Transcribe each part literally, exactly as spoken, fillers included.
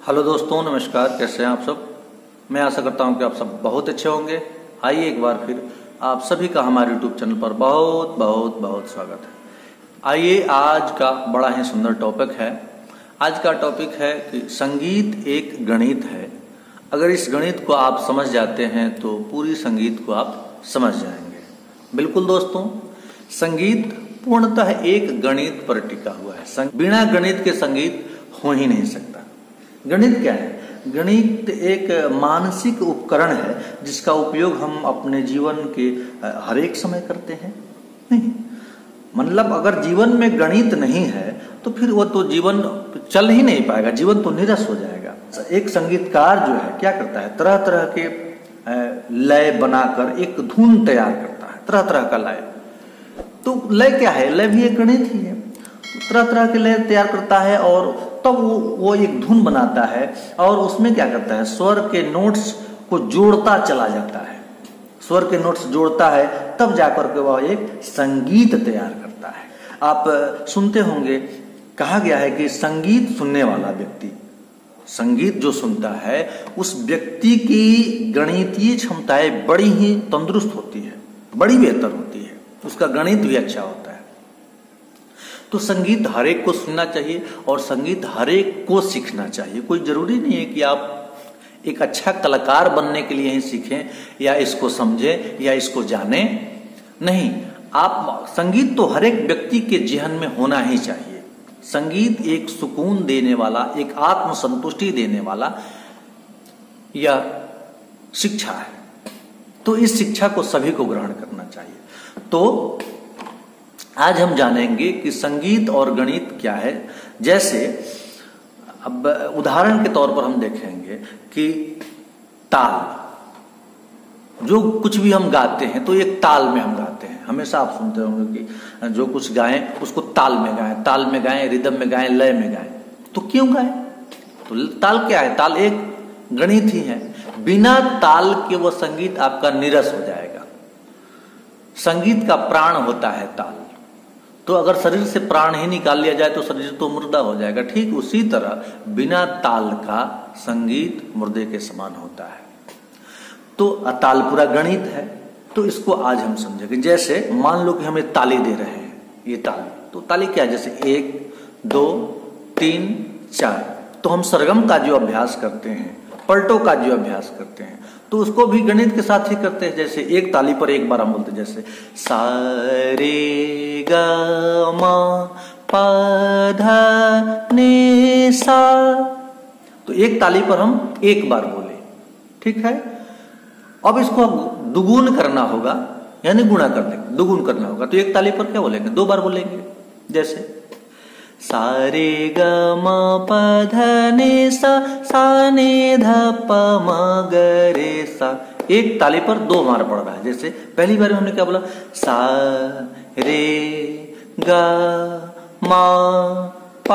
Hello दोस्तों, नमस्कार। कैसे हैं आप सब। मैं आशा करता हूं कि आप सब बहुत अच्छे होंगे। आइए एक बार फिर आप सभी का हमारे यूट्यूब चैनल पर बहुत बहुत बहुत स्वागत है। आइए, आज का बड़ा ही सुंदर टॉपिक है। आज का टॉपिक है कि संगीत एक गणित है। अगर इस गणित को आप समझ जाते हैं तो पूरी संगीत को आप समझ जाएंगे। बिल्कुल दोस्तों, संगीत पूर्णतः एक गणित पर टिका हुआ है। बिना गणित के संगीत हो ही नहीं सकता। गणित क्या है? गणित एक मानसिक उपकरण है जिसका उपयोग हम अपने जीवन के हर एक समय करते हैं। नहीं मतलब अगर जीवन में गणित नहीं है तो फिर वो तो जीवन चल ही नहीं पाएगा, जीवन तो निरस हो जाएगा। एक संगीतकार जो है क्या करता है, तरह तरह के लय बनाकर एक धुन तैयार करता है, तरह तरह का लय। तो लय क्या है? लय भी एक गणित ही है। तरह तरह के लय तैयार करता है और तब वो वो एक धुन बनाता है और उसमें क्या करता है, स्वर के नोट्स को जोड़ता चला जाता है। स्वर के नोट्स जोड़ता है तब जाकर के वह एक संगीत तैयार करता है। आप सुनते होंगे, कहा गया है कि संगीत सुनने वाला व्यक्ति, संगीत जो सुनता है उस व्यक्ति की गणितीय क्षमताएं बड़ी ही तंदुरुस्त होती है, बड़ी बेहतर होती है, उसका गणित भी अच्छा होता है। तो संगीत हर एक को सुनना चाहिए और संगीत हर एक को सीखना चाहिए। कोई जरूरी नहीं है कि आप एक अच्छा कलाकार बनने के लिए ही सीखें या इसको समझें या इसको जानें। नहीं, आप संगीत तो हर एक व्यक्ति के जीवन में होना ही चाहिए। संगीत एक सुकून देने वाला, एक आत्मसंतुष्टि देने वाला यह शिक्षा है। तो इस शिक्षा को सभी को ग्रहण करना चाहिए। तो आज हम जानेंगे कि संगीत और गणित क्या है। जैसे अब उदाहरण के तौर पर हम देखेंगे कि ताल, जो कुछ भी हम गाते हैं तो एक ताल में हम गाते हैं। हमेशा आप सुनते होंगे कि जो कुछ गाएं उसको ताल में गाएं, ताल में गाएं, रिदम में गाएं, लय में गाएं। तो क्यों गाएं? तो ताल क्या है? ताल एक गणित ही है। बिना ताल के वो संगीत आपका निरस हो जाएगा। संगीत का प्राण होता है ताल। तो अगर शरीर से प्राण ही निकाल लिया जाए तो शरीर तो मुर्दा हो जाएगा। ठीक उसी तरह बिना ताल का संगीत मुर्दे के समान होता है। तो ताल पूरा गणित है। तो इसको आज हम समझेंगे। जैसे मान लो कि हमें ताली दे रहे हैं, ये ताली, तो ताली क्या है? जैसे एक, दो, तीन, चार। तो हम सरगम का जो अभ्यास करते हैं, पलटों का जो अभ्यास करते हैं, तो उसको भी गणित के साथ ही करते हैं। जैसे एक ताली पर एक बार हम बोलते हैं, जैसे सा रे ग म प ध नि सा। तो एक ताली पर हम एक बार बोले, ठीक है। अब इसको दुगुन करना होगा, यानी गुणा कर देंगे, दुगुन करना होगा। तो एक ताली पर क्या बोलेंगे? दो बार बोलेंगे। जैसे सा रे ग म प ध नि सा, सा नि ध प म ग रे सा। एक ताली पर दो बार पड़ रहा है। जैसे पहली बार में हमने क्या बोला? सा रे ग म प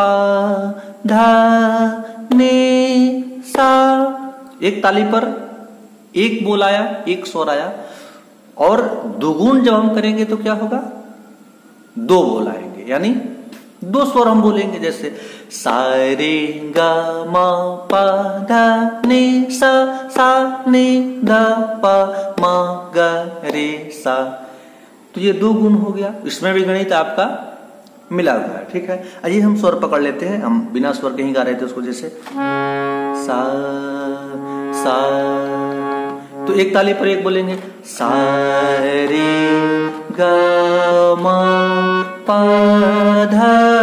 ध नि सा। एक ताली पर एक बोल आया, एक स्वर आया। और दुगुन जब हम करेंगे तो क्या होगा? दो बोल आएंगे, यानी दो स्वर हम बोलेंगे। जैसे सा रे ग म प ध नि सा, सा नि ध प म ग रे सा। तो ये दो गुण हो गया। इसमें भी गणित आपका मिला हुआ है, ठीक है। आइए हम स्वर पकड़ लेते हैं। हम बिना स्वर के ही गा रहे थे उसको। जैसे सा सा, तो एक ताली पर एक बोलेंगे, सा रे ग म प ध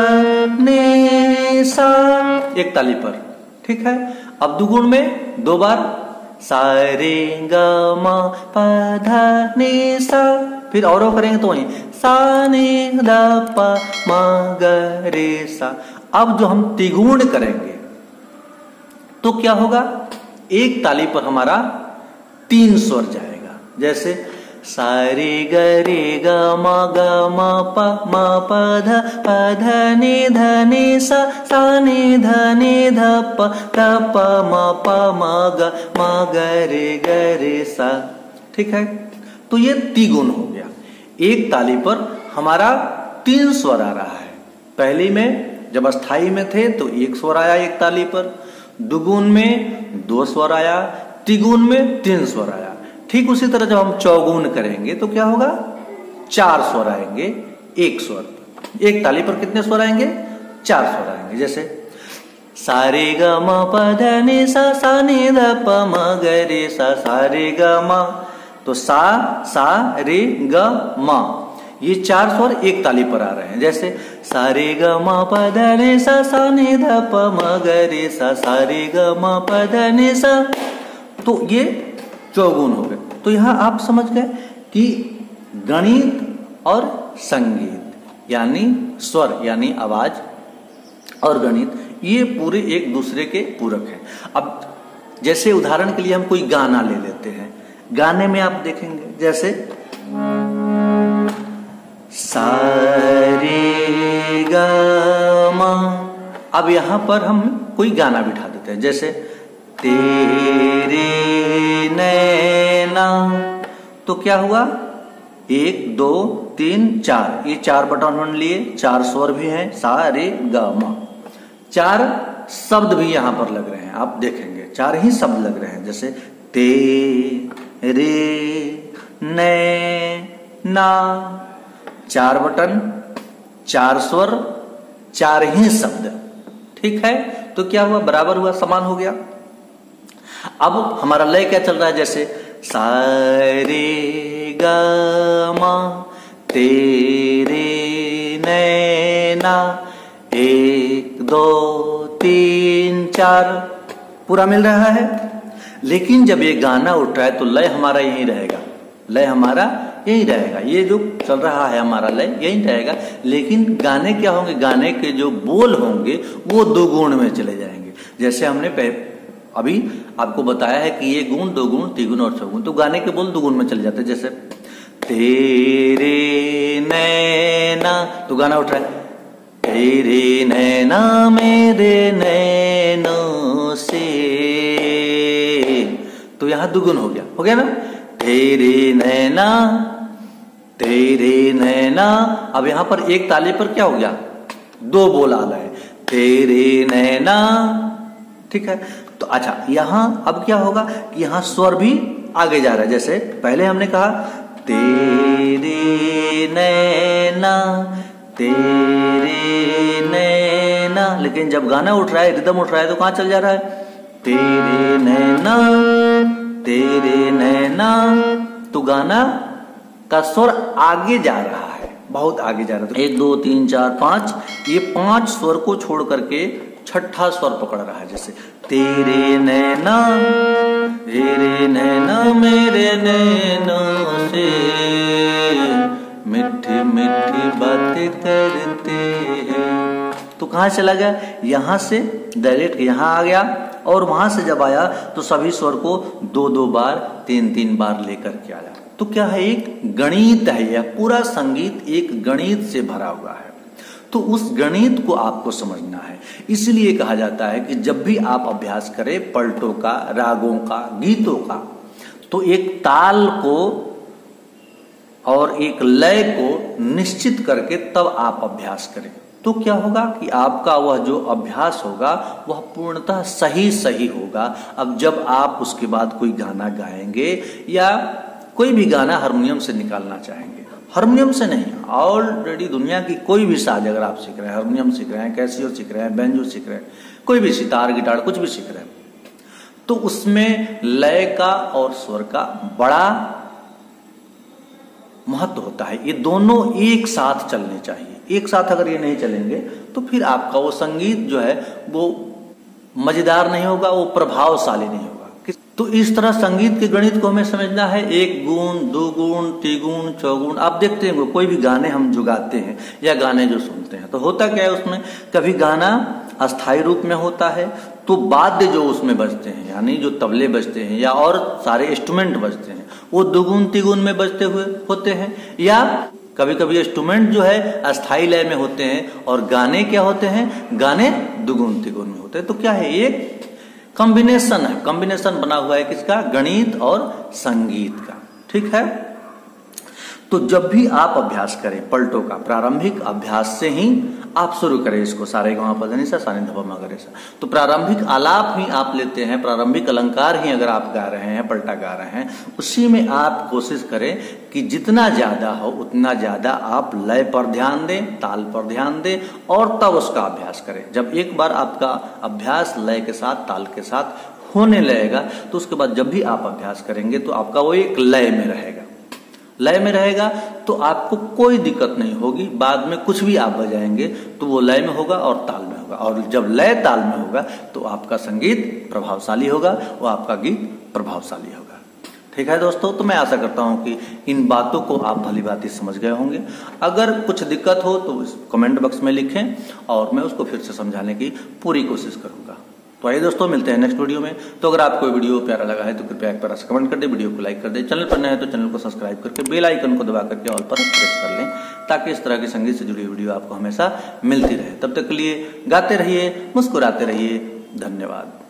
नि सा। एक ताली पर, ठीक है। अब दुगुण में दो बार, सा रे ग म प ध नि सा। फिर और करेंगे तो वही सा नि ध प म ग रे सा। अब जो हम तिगुण करेंगे तो क्या होगा? एक ताली पर हमारा तीन स्वर जाएगा। जैसे सा रे ग रे ग म ग म प म प ध प ध नि ध नि सा, सा नि ध नि ध प ध प म प म ग म ग रे ग रे सा, ठीक है। तो ये तिगुण हो गया। एक ताली पर हमारा तीन स्वर आ रहा है। पहली में जब अस्थाई में थे तो एक स्वर आया एक ताली पर, दुगुन में दो स्वर आया, तिगुन में तीन स्वर आया। ठीक उसी तरह जब हम चौगुन करेंगे तो क्या होगा, चार स्वर आएंगे एक स्वर। एक ताली पर कितने स्वर आएंगे, चार स्वर आएंगे। जैसे सा रे ग म प ध नि सा, सा नि ध प म ग रे सा, सा रे ग म, तो सा सा रे ग म, ये चार स्वर एक ताली पर आ रहे हैं। जैसे सा रे ग म प ध नि सा, सा नि ध प म ग रे सा, सा रे ग म प ध नि सा, तो ये चौगुन हो गए। तो यहां आप समझ गए कि गणित और संगीत यानी स्वर यानी आवाज और गणित ये पूरे एक दूसरे के पूरक हैं। अब जैसे उदाहरण के लिए हम कोई गाना ले लेते हैं, गाने में आप देखेंगे जैसे सा रे ग म, अब यहां पर हम कोई गाना बिठा देते हैं जैसे तेरे नैना, तो क्या हुआ, एक दो तीन चार, ये चार बटन उन्होंने लिए, चार स्वर भी हैं, सा रे ग म, चार शब्द भी यहां पर लग रहे हैं। आप देखेंगे चार ही शब्द लग रहे हैं। जैसे ते रे नै ना, चार बटन, चार स्वर, चार ही शब्द। ठीक है, तो क्या हुआ, बराबर हुआ, समान हो गया। अब हमारा लय क्या चल रहा है, जैसे सा रे ग म तेरे नैना, एक दो तीन चार, पूरा मिल रहा है। लेकिन जब ये गाना उठ रहा है तो लय हमारा यही रहेगा, लय हमारा यही रहेगा, ये जो चल रहा है हमारा लय यही रहेगा। लेकिन गाने क्या होंगे, गाने के जो बोल होंगे वो दो गुण में चले जाएंगे। जैसे हमने अभी आपको बताया है कि ये गुण, दो गुण, तिगुन और चौगुन, तो गाने के बोल दो गुण में चले जाते हैं। जैसे तेरे नैना, तो गाना उठ रहा है तेरे नैना मेरे नैनों से, तो यहां दुगुन हो गया, हो गया ना, तेरे नैना तेरे नैना। अब यहां पर एक ताली पर क्या हो गया, दो बोल आ रहे, तेरे नैना। ठीक है, तो अच्छा यहां अब क्या होगा, यहां स्वर भी आगे जा रहा है। जैसे पहले हमने कहा तेरे नैना तेरे नैना, लेकिन जब गाना उठ रहा है, रिदम उठ रहा है, तो कहां चल जा रहा है, तेरे नैना तेरे नैना, तो गाना का स्वर आगे जा रहा है, बहुत आगे जा रहा है। तो एक दो तीन चार पांच, ये पांच स्वर को छोड़ करके छठा स्वर पकड़ रहा है। जैसे तेरे नैना तेरे नैना मेरे नैनों से मीठी मीठी बातें करते हैं, तो कहां चला गया, यहां से डायरेक्ट यहां आ गया, और वहां से जब आया तो सभी स्वर को दो दो बार, तीन तीन बार लेकर के आया। तो क्या है, एक गणित है, यह पूरा संगीत एक गणित से भरा हुआ है। तो उस गणित को आपको समझना है। इसलिए कहा जाता है कि जब भी आप अभ्यास करें पलटों का, रागों का, गीतों का, तो एक ताल को और एक लय को निश्चित करके तब आप अभ्यास करें। तो क्या होगा कि आपका वह जो अभ्यास होगा वह पूर्णतः सही सही होगा। अब जब आप उसके बाद कोई गाना गाएंगे या कोई भी गाना हारमोनियम से निकालना चाहेंगे, हारमोनियम से नहीं, ऑलरेडी दुनिया की कोई भी साज अगर आप सीख रहे हैं, हारमोनियम सीख रहे हैं, कैसियो सीख रहे हैं, बैंजो सीख रहे हैं, कोई भी सितार गिटार कुछ भी सीख रहे हैं, तो उसमें लय का और स्वर का बड़ा महत्व होता है। ये दोनों एक साथ चलने चाहिए। एक साथ अगर ये नहीं चलेंगे तो फिर आपका वो संगीत जो है वो मजेदार नहीं होगा, वो प्रभावशाली नहीं होगा। तो इस तरह संगीत के गणित को हमें समझना है। एक गुण, दो गुण, त्रिगुण, चौगुण। आप देखते हैं कोई भी गाने हम जो गाते हैं या गाने जो सुनते हैं तो होता क्या है, उसमें कभी गाना अस्थायी रूप में होता है तो वाद्य जो उसमें बजते हैं, यानी जो तबले बजते हैं या और सारे इंस्ट्रूमेंट बजते हैं, वो दुगुन तिगुन में बजते हुए होते हैं, या कभी कभी इंस्ट्रूमेंट जो है अस्थायी लय में होते हैं और गाने क्या होते हैं, गाने दुगुन तिगुन में होते हैं। तो क्या है, ये कॉम्बिनेशन है, कॉम्बिनेशन बना हुआ है किसका, गणित और संगीत का। ठीक है, तो जब भी आप अभ्यास करें पलटों का, प्रारंभिक अभ्यास से ही आप शुरू करें इसको, सारे गाँव पर धनी सा सानी धपा मगरे सा। तो प्रारंभिक आलाप ही आप लेते हैं, प्रारंभिक अलंकार ही अगर आप गा रहे हैं, पलटा गा रहे हैं, उसी में आप कोशिश करें कि जितना ज्यादा हो उतना ज्यादा आप लय पर ध्यान दें, ताल पर ध्यान दें और तब उसका अभ्यास करें। जब एक बार आपका अभ्यास लय के साथ, ताल के साथ होने लगेगा तो उसके बाद जब भी आप अभ्यास करेंगे तो आपका वो एक लय में रहेगा, लय में रहेगा तो आपको कोई दिक्कत नहीं होगी। बाद में कुछ भी आप बजाएंगे तो वो लय में होगा और ताल में होगा, और जब लय ताल में होगा तो आपका संगीत प्रभावशाली होगा, वो आपका गीत प्रभावशाली होगा। ठीक है दोस्तों, तो मैं आशा करता हूं कि इन बातों को आप भली भांति समझ गए होंगे। अगर कुछ दिक्कत हो तो कमेंट बॉक्स में लिखें और मैं उसको फिर से समझाने की पूरी कोशिश करूंगा। तो आइए दोस्तों, मिलते हैं नेक्स्ट वीडियो में। तो अगर आपको वीडियो प्यारा लगा है तो कृपया एक बार कमेंट कर दे, वीडियो को लाइक कर दे, चैनल पर नए हैं तो चैनल को सब्सक्राइब करके बेल आइकन को दबा करके ऑल पर प्रेस कर लें, ताकि इस तरह की संगीत से जुड़ी वीडियो आपको हमेशा मिलती रहे। तब तक के लिए गाते रहिए, मुस्कुराते रहिए। धन्यवाद।